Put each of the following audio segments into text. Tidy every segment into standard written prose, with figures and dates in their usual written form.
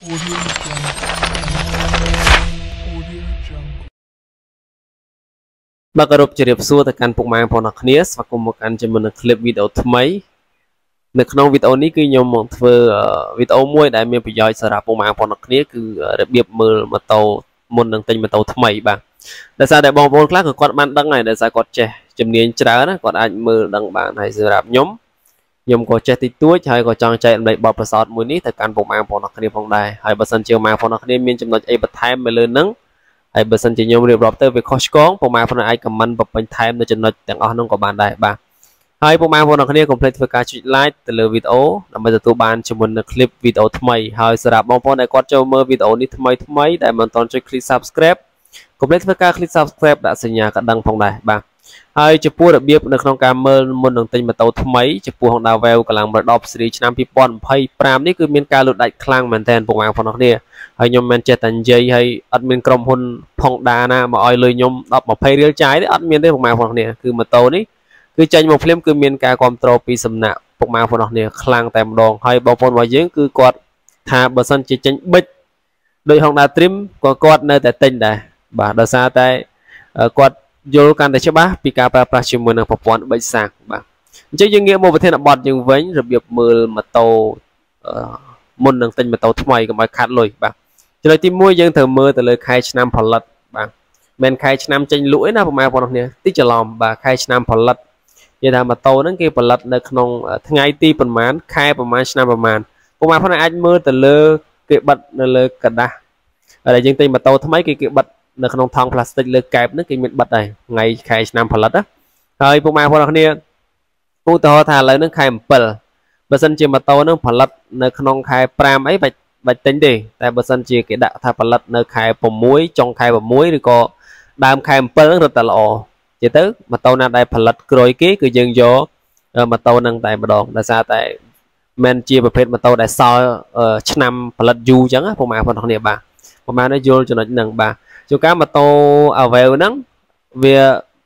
Audio Jungle. Audio Jungle. បាទគោរពជម្រាបសួរទៅកាន់ពុកម៉ែបងប្អូនអរគ្នាស្វាគមន៍មកកាន់ជាមួយនឹង clip វីដេអូថ្មីនៅក្នុងវីដេអូនេះគឺខ្ញុំមកធ្វើវីដេអូមួយដែលមានប្រយោជន៍សម្រាប់ពុកម៉ែបងប្អូនអរគ្នាគឺរបៀបមើលម៉ូតូមុននឹងទិញម៉ូតូថ្មីបាទដោយសារតែបងប្អូនខ្លះក៏គាត់បានដឹងហើយដោយសារគាត់ចេះជំនាញច្រើនណាគាត់អាចមើលដឹងបានហើយសម្រាប់ខ្ញុំក៏ចេះតិចតួចហើយក៏ចង់ចែករំលែកបទពិសោធន៍មួយនេះទៅកាន់ពុកម៉ែបងប្អូនអរគ្នាផងដែរហើយបើសិនជាម៉ែបងប្អូនអរគ្នាមានចំណុចអីបន្ថែមទៅលើនឹងហើយបើសិនជាខ្ញុំរៀបរាប់ទៅវាខុសឆ្គងពុកម៉ែបងប្អូនអាច comment បំពេញថែមនៅចំណុចទាំងអស់នោះក៏បានដែរបាទហើយពុកម៉ែបងប្អូនអរគ្នាកុំភ្លេចធ្វើការចុច like ទៅលើវីដេអូដើម្បីទទួលបានជាមួយនឹង clip វីដេអូថ្មីហើយសម្រាប់បងប្អូនដែលគាត់ចូលមើលវីដេអូនេះថ្មីដែលមិនទាន់ចុច click subscribe កុំភ្លេចធ្វើការ click subscribe ដាក់សញ្ញាកណ្ដឹងផងដែរបាទហើយចំពោះរបៀបនៅក្នុងការមើលមុននឹងទិញម៉ូតូថ្មីចំពោះ Honda Vew កម្លាំង10 Series ឆ្នាំ2025នេះគឺមានការលូតដាច់ខ្លាំងមែនទែនពុកម៉ែបងប្អូនអរគ្នាហើយខ្ញុំមិនចេះតែនិយាយហើយអត់មានក្រុមហ៊ុន Honda ណាមកឲ្យលុយខ្ញុំ10 20រៀលចាយទេអត់មានទេពុកម៉ែបងប្អូនអរគ្នាគឺម៉ូតូនេះគឺចេញមកភ្លាមគឺមានការគ្រប់គ្រងពីសំណាក់ពុកម៉ែបងប្អូនអរគ្នាខ្លាំងតែម្ដងហើយបងប្អូនរបស់យើងគឺគាត់ថាបើសិនជាចេញប៊ិចដោយ Honda Trim ក៏គាត់នៅតែទិញដែរបាទដោយសារតែគាត់យល់កាន់តែច្បាស់ពីការប្រើប្រាស់ជាមួយនឹងប្រព័ន្ធប៊ិចសាកបាទអញ្ចឹងយើងងាកមកប្រធានបទយើងវិញរបៀបមើលម៉ូតូមុននឹងទិញម៉ូតូថ្មីកុំឲ្យខាត់លុយបាទចំណុចទី1យើងត្រូវមើលទៅលើខែឆ្នាំផលិតបាទមិនខែឆ្នាំចេញលក់ឯណាប្រហែលបងប្អូនគ្នាតិចច្រឡំបាទខែឆ្នាំផលិតនិយាយថាម៉ូតូហ្នឹងគេផលិតនៅក្នុងថ្ងៃទីប្រហែលខែប្រហែលឆ្នាំប្រហែលពុកម៉ែបងប្អូនអាចមើលទៅលើគេបិទនៅលើกระดาษហើយយើងទិញម៉ូតូថ្មីគេបិទនៅក្នុងថង់ផ្លាស្ទិកលើកែបហ្នឹងគេមានបិទដែរថ្ងៃខែឆ្នាំផលិតណាហើយពុកម៉ែបងប្អូនគ្នាឧទាហរណ៍ថាឥឡូវហ្នឹងខែ7បើសិនជាម៉ូតូហ្នឹងផលិតនៅក្នុងខែ5អីបាច់ទិញទេតែបើសិនជាគេដាក់ថាផលិតនៅខែ6ចុងខែ6ឬក៏ដើមខែ7ហ្នឹងរត់តែល្អនិយាយទៅម៉ូតូណាដែលផលិតក្រោយគេគឺយើងយកម៉ូតូហ្នឹងតែម្ដងដោយសារតែមិនជាប្រភេទម៉ូតូដែលសល់ឆ្នាំផលិតយូរអញ្ចឹងពុកម៉ែបងប្អូនគ្នាបាទពុកម៉ែនេះយល់ចំណុចហ្នឹងបាទជួនកាលម៉ូតូ Avew ហ្នឹងវា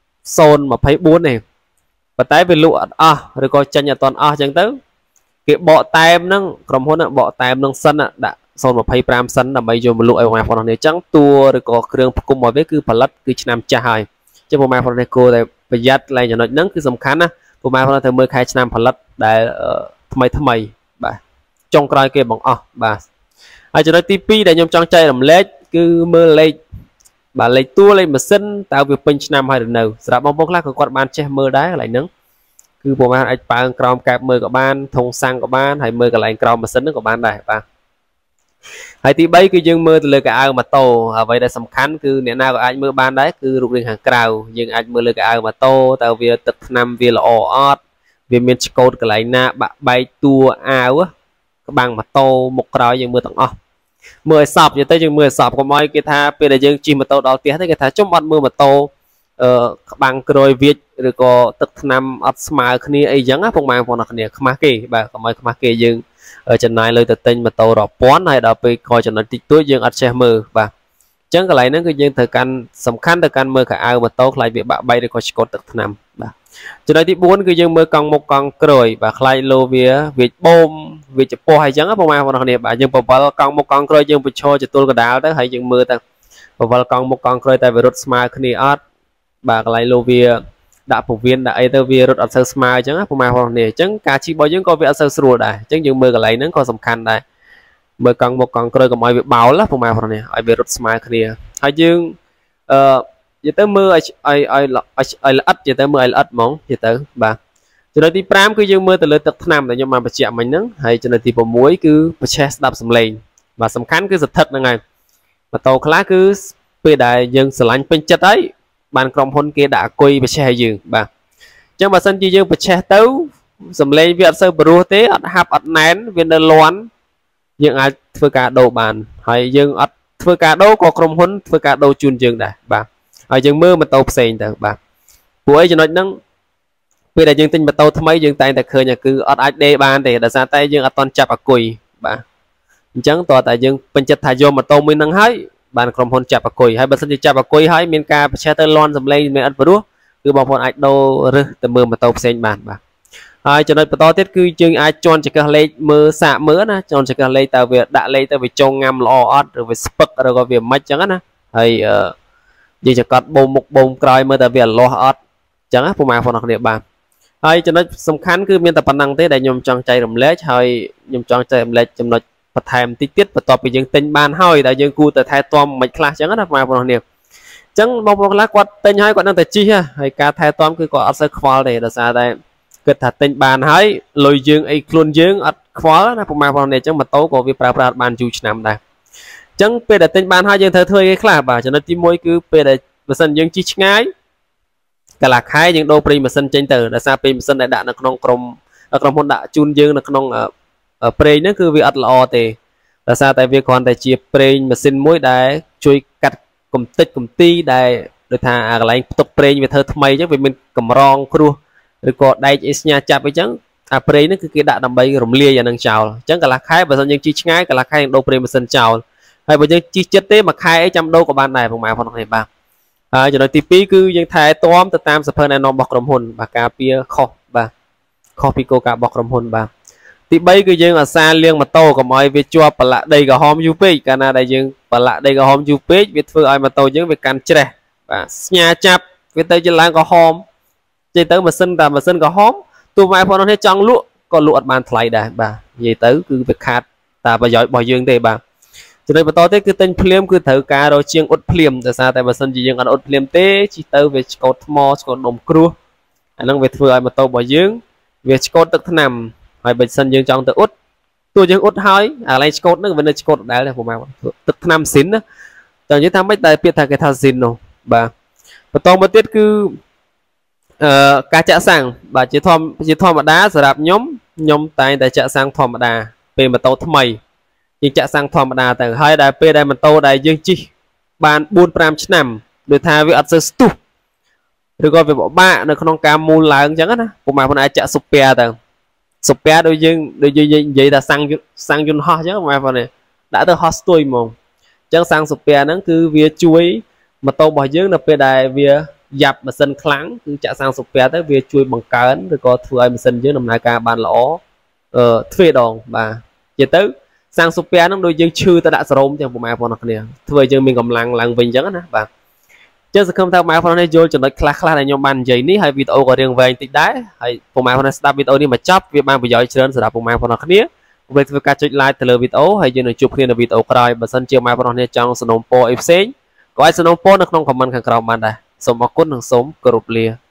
024ទេប៉ុន្តែវាលក់អត់អស់ឬក៏ចេញអត់ទាន់អស់អញ្ចឹងទៅគេបកតែមហ្នឹងក្រុមហ៊ុនបកតែមហ្នឹងសិនដាក់025សិនដើម្បីយកមកលក់ឲ្យបងប្អូនអញ្ចឹងតួឬក៏គ្រឿងផ្គុំរបស់វាគឺផលិតគឺឆ្នាំចាស់ហើយអញ្ចឹងបងប្អូននេះគួរតែប្រយ័ត្នឡើងចំណុចហ្នឹងគឺសំខាន់ណាបងប្អូនត្រូវមើលខែឆ្នាំផលិតដែលថ្មីបាទចុងក្រោយគេបង្អស់បាទហើយចំណុចទី2ដែលខ្ញុំចង់ចែករំលែកគឺមើលលេខបាទលេខតួលេខម៉ាស៊ីនតើវាពេញឆ្នាំហើយឬនៅសម្រាប់បងប្អូនខ្លះក៏គាត់បានចេះមើលដែរកន្លែងហ្នឹងគឺប្រហែលអាចប៉ើងក្រោមកែបមើលក៏បានធុងសាំងក៏បានហើយមើលកន្លែងក្រោមម៉ាស៊ីនហ្នឹងក៏បានដែរបាទហើយទី3គឺយើងមើលទៅលើកៅអៅម៉ូតូអ្វីដែលសំខាន់គឺអ្នកណាក៏អាចមើលបានដែរគឺរូបរាងខាងក្រៅយើងអាចមើលលើកៅអៅម៉ូតូតើវាទឹកថ្នាំវាល្អអត់វាមានឆ្កូតកន្លែងណាបាក់បែកតួអាវក្បាំងម៉ូតូមុខក្រោយយើងមើលទាំងអស់មើលឲ្យសពនិយាយទៅយើងមើលឲ្យសពកុំឲ្យគេថាពេលដែលយើងជិះម៉ូតូដល់ផ្ទះទេគេថាចុំអត់មើលម៉ូតូក្បាំងក្រោយវាចឬក៏ទឹកថ្នាំអត់ស្មើគ្នាអីចឹងណាពុកម៉ែបងប្អូនគ្នាខ្មាស់គេបាទកុំឲ្យខ្មាស់គេយើងចំណាយលុយទៅទិញម៉ូតូរាប់ពាន់ហើយដល់ពេលខកចំណុចតិចតួចយើងអត់ចេះមើលបាទអញ្ចឹងកន្លែងហ្នឹងគឺយើងត្រូវកាន់សំខាន់ទៅកាន់មើលកៅអៅម៉ូតូខ្លាចវាបាក់បែកឬក៏ឆ្កូតទឹកថ្នាំបាទចំណុចទី4គឺយើងមើលកង់មុខកង់ក្រោយបាទខ្លាចលោវាចបូមវាចពោះអីចឹងណាបងប្អូនគ្នាបាទយើងបវលកង់មុខកង់ក្រោយយើងបញ្ឈរចតុលកដាលទៅហើយយើងមើលទៅបវលកង់មុខកង់ក្រោយតែវារត់ស្មើគ្នាអត់បាទកន្លែងលោវាដាក់ពវៀនដាក់អីទៅវារត់អត់សូវស្មើអញ្ចឹងណាបងប្អូនគ្នាអញ្ចឹងការជិះរបស់យើងក៏វាអត់សូវស្រួលដែរអញ្ចឹងយើងមើលកន្លែងហ្នឹងក៏សំខាន់ដែរមើលកង់មុខកង់ក្រោយកុំឲ្យវាបោលណាបងប្អូនគ្នាឲ្យវារត់ស្មើគ្នាហើយយើងនិយាយទៅមើលឲ្យល្អិតនិយាយទៅមើលឲ្យល្អិតហ្មងនិយាយទៅបាទចំណុចទី5គឺយើងមើលទៅលើទឹកថ្នាំដែលខ្ញុំបានបញ្ជាក់មិញហ្នឹងហើយចំណុចទី6គឺប្រឆេះស្ដាប់សំឡេងបាទសំខាន់គឺស្ថិតហ្នឹងហើយម៉ូតូខ្លះគឺពេលដែលយើងស្រឡាញ់ពេញចិត្តហើយបានក្រុមហ៊ុនគេដាក់អគុយប្រឆេះឲ្យយើងបាទអញ្ចឹងបើសិនជាយើងប្រឆេះទៅសំឡេងវាអត់សូវព្រោះទេអត់ហាប់អត់ណែនវានៅលាន់យើងអាចធ្វើការដូរបានហើយយើងអត់ធ្វើការដូរក៏ក្រុមហ៊ុនធ្វើការដូរជូនយើងដែរបាទហើយយើងមើលម៉ូតូផ្សេងទៅបាទព្រោះអីចំណុចហ្នឹងពេលដែលយើងទិញម៉ូតូថ្មីយើងតែងតែឃើញគឺអត់អាចដេរបានទេដោយសារតែយើងអត់ទាន់ចាប់អគុយបាទអញ្ចឹងតើតែយើងពេញចិត្តថាយកម៉ូតូមួយហ្នឹងហើយបានក្រុមហ៊ុនចាប់អគុយហើយបើសិនជាចាប់អគុយហើយមានការប្រឆេះទៅលាន់សម្លេងមានអត់ព្រោះគឺបងប្អូនអាចដូររើសទៅមើលម៉ូតូផ្សេងបានបាទហើយចំណុចបន្តទៀតគឺយើងអាចជន់ចង្កឹះលេខមើលសាកមើលណាជន់ចង្កឹះលេខតើវាដាក់លេខទៅវាចងងាំល្អអត់ឬវាស្ពឹកឬក៏វាមិនចឹងណាហើយយើងចង្កត់បូមមុខបូមក្រោយមើលតើវាលាស់អត់ចឹងណាពុកម៉ែបងប្អូនគ្នាបាទហើយចំណុចសំខាន់គឺមានតែប៉ុណ្្នឹងទេដែលខ្ញុំចង់ចែករំលែកហើយខ្ញុំចង់ចែករំលែកចំណុចបន្ថែមតិចទៀតបន្ទាប់ពីយើងទិញបានហើយដែលយើងគួរតែថែទាំមិនខ្លះចឹងណាពុកម៉ែបងប្អូនគ្នាចឹងបងប្អូនខ្លះគាត់ទិញហើយគាត់នឹងតែជិះហើយការថែទាំគឺគាត់អត់សូវខ្វល់ទេដោយសារតែគិតថាទិញបានហើយលុយយើងអីខ្លួនយើងអត់ខ្វល់ណាពុកម៉ែបងប្អូននេះចឹងម៉ូតូក៏វាប្រើប្រាស់បានយូរឆ្នាំដែរចឹងពេលដែលទិញបានហើយយើងត្រូវធ្វើអីខ្លះបាទចំណុចទី1គឺពេលដែលបើសិនយើងជិះឆ្ងាយកន្លះខែយើងដូរប្រេងម៉ាស៊ីនចេញទៅដោយសារប្រេងម៉ាស៊ីនដែលដាក់នៅក្នុងក្រុមហ៊ុនដាក់ជូនយើងនៅក្នុងប្រេងហ្នឹងគឺវាអត់ល្អទេដោយសារតែវាគ្រាន់តែជាប្រេងម៉ាស៊ីនមួយដែលជួយកាត់កម្ទេចកំទីដែលដូចថាកន្លែងផ្ទុកប្រេងវាធ្វើថ្មីអញ្ចឹងវាមានកម្រងគ្រោះឬក៏ដែកអេស្ញាចាប់អីចឹងអាប្រេងហ្នឹងគឺគេដាក់ដើម្បីរំលាយអានឹងចោលអញ្ចឹងកន្លះខែបើសិនយើងជិះឆ្ងាយកន្លះខែយើងដូរប្រេងម៉ាស៊ីនចោលហើយបើយើងជិះចិត្តទេមួយខែអីចាំដូរក៏បានដែរពុកម៉ែបងប្អូនគ្នាបាទហើយចំណុចទី2គឺយើងថែទាំទៅតាមសភៅណែនាំរបស់ក្រុមហ៊ុនបាទការពារខុសបាទខុសពីគោលការណ៍របស់ក្រុមហ៊ុនបាទទី3គឺយើងអាសាលាងម៉ូតូកុំឲ្យវាជាប់ប្រឡាក់ដីក្រហមយូរពេកកាលណាដែលយើងប្រឡាក់ដីក្រហមយូរពេកវាធ្វើឲ្យម៉ូតូយើងវាកាន់ច្រេះបាទស្ញាចាប់វាទៅជាឡើងក្រហមនិយាយទៅម៉ាស៊ីនក្រហមទោះម៉ែបងប្អូនគ្នាចង់លក់ក៏លក់អត់បានថ្លៃដែរបាទនិយាយទៅគឺវាខាតតែប្រយោជន៍របស់យើងទេបាទចំណុចបន្តទៀតគឺទិញភ្លាមគឺត្រូវការរកជាងអ៊ុតភ្លាមដោយសារតែបើសិនជាយើងអត់អ៊ុតភ្លាមទេជិះទៅវាឆ្កូតថ្មឆ្កូតដុំគ្រោះអាហ្នឹងវាធ្វើឲ្យម៉ូតូរបស់យើងវាឆ្កូតទឹកថ្នាំហើយបើសិនយើងចង់ទៅអ៊ុតទោះយើងអ៊ុតហើយអាកន្លែងឆ្កូតហ្នឹងវានៅឆ្កូតដដែលដែរពុកម៉ែទឹកថ្នាំស៊ីនណាតែនិយាយថាមិនតែពាក្យថាគេថាស៊ីននោះបាទបន្តមកទៀតគឺការចាក់សាំងបាទជាធម្មតាសម្រាប់ខ្ញុំតែងតែចាក់សាំងធម្មតាពេលម៉ូតូថ្មីយើងចាក់សាំងធម្មតាទៅហើយដែលពេលដែលម៉ូតូដែលយើងជិះបាន 4-5 ឆ្នាំដូចថាវាអត់សូវស្ទុះឬក៏វាពិបាកនៅក្នុងការមូលឡើងអញ្ចឹងណាពុកម៉ែបងអាចចាក់ស៊ុបពែទៅស៊ុបពែដូចយើងនិយាយថាសាំងយន្តហោះអញ្ចឹងពុកម៉ែបងដាក់ទៅហោះស្ទួយហ្មងអញ្ចឹងសាំងស៊ុបពែហ្នឹងគឺវាជួយម៉ូតូរបស់យើងនៅពេលដែលវាយ៉ាប់ម៉ាស៊ីនខ្លាំងគឺចាក់សាំងស៊ុបពែទៅវាជួយបង្កើនឬក៏ធ្វើឲ្យម៉ាស៊ីនយើងដំណើរការបានល្អទ្វេដងបាទនិយាយទៅសាំងស៊ុបពែហ្នឹងដូចយើងឈឺទៅដាក់សេរ៉ូមទាំងពុកម៉ែបងប្អូនគ្នាធ្វើឲ្យយើងមានកម្លាំងឡើងវិញអញ្ចឹងណាបាទចឹងសង្ឃឹមថាពុកម៉ែបងប្អូននេះយល់ចំណុចខ្លះដែលខ្ញុំបាននិយាយនេះហើយវីដេអូក៏រៀងវែងតិចដែរហើយពុកម៉ែបងប្អូនស្ដាប់វីដេអូនេះមកចប់វាបានប្រយោជន៍ច្រើនសម្រាប់ពុកម៉ែបងប្អូនគ្នាពេលធ្វើការចុច like ទៅលើវីដេអូហើយយើងនឹងជួបគ្នានៅវីដេអូក្រោយបើសិនជាពុកម៉ែបងប្អូនគ្នាចង់សនំពរអីផ្សេងក៏អាចសនំពរនៅក្នុង comment ខាងក្រោមបានដែរសូមអរគុណនិងសូមគោរពលា